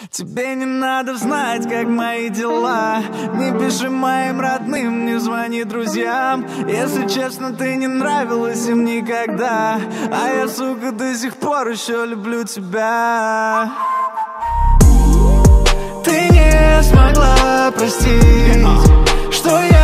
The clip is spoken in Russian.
Тебе не надо знать, как мои дела. Не пиши моим родным, не звони друзьям. Если честно, ты не нравилась им никогда. А я, сука, до сих пор еще люблю тебя. Ты не смогла простить, что я